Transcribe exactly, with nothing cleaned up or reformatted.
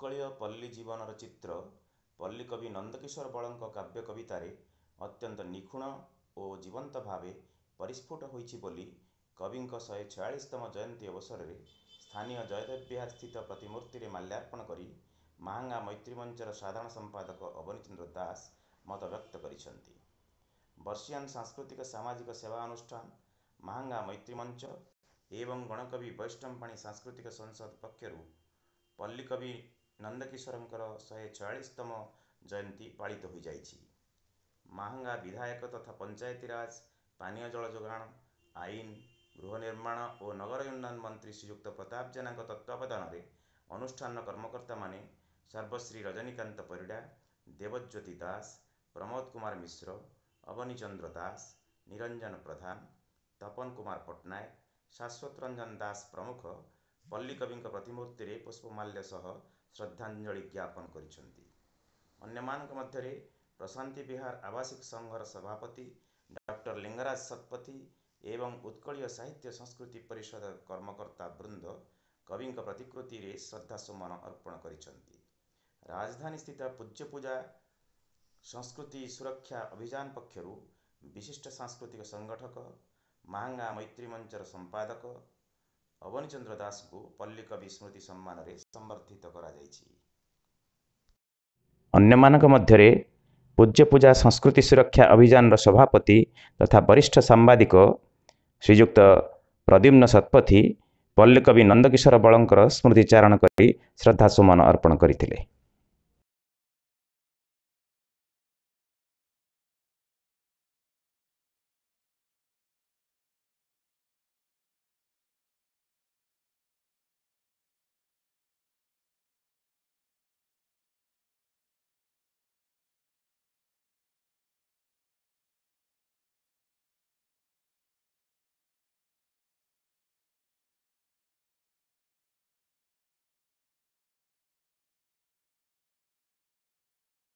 उत्कलीय पल्ली जीवनर चित्र पल्ली कवि नंदकिशोर बळଙ୍କ काव्य कवितारे अत्यंत निखुण और जीवंत भाव परिस्फुट होइछि बोली कविंक शहे छयालीसतम जयंती अवसर में स्थानीय जयदेव विहार स्थित प्रतिमूर्ति में माल्यार्पण करी महांगा मैत्री मंचर साधारण संपादक अवनीचंद्र दास मत व्यक्त करिसेंति। वर्षियान सांस्कृतिक सामाजिक सेवा अनुष्ठान महांगा मैत्री मंच एवं गणकवि वैष्णवपाणी सांस्कृतिक संसद पक्षर पल्ली कवि नंदकिशोरंकर शहे छयालीसतम जयंती पालित हो जाइछि। महांगा विधायक तथा पंचायतीराज पानीय जल जोगाण आईन गृह निर्माण और नगर उन्नयन मंत्री श्रीयुक्त प्रताप जेना तत्वावधान में अनुष्ठान कर्मकर्ता माने सर्वश्री रजनीकांत परिडा देवज्योति दास प्रमोद कुमार मिश्र अवनीचंद्र दास निरंजन प्रधान तपन कुमार पट्टनायक शाश्वत रंजन दास प्रमुख पल्ली कवि प्रतिमूर्ति में पुष्पमाल्य सह श्रद्धांजलि ज्ञापन करिसेंति। अन्यमानक मध्यरे प्रशांति विहार आवासिक संघर सभापति डॉक्टर लिंगराज शतपथी एवं उत्कलीय साहित्य संस्कृति परिषद कर्मकर्ता वृंद कवि प्रतिकृति रे श्रद्धासुमन अर्पण करिसेंति। राजधानी स्थित पूज्य पूजा संस्कृति सुरक्षा अभियान पक्षरु विशिष्ट सांस्कृतिक संगठक महांगा मैत्री मंचर संपादक अवनीचंद्र दास को पल्ली कवि स्मृति सम्मान रे संबर्धित करा जाइछि। अन्यमानक मध्यरे पूज्य पूजा संस्कृति सुरक्षा अभियान सभापति तथा वरिष्ठ सांबादिक श्रीयुक्त प्रद्युम्न शतपथी पल्ली कवि नंदकिशोर बळंकर स्मृतिचारण करी श्रद्धासुमन अर्पण करथिले।